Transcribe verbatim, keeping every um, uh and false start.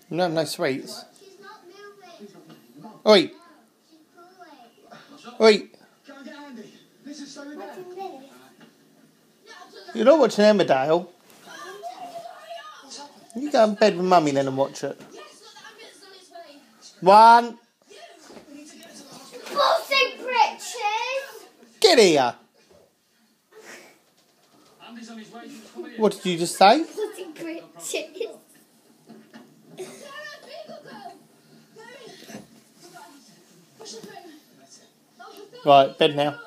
No, no sweets. Oi! Oi! You're not watching Emmerdale. You go in bed with Mummy then and watch it. One. Sausage britches! Get here! What did you just say? Sausage britches. Right, bed now.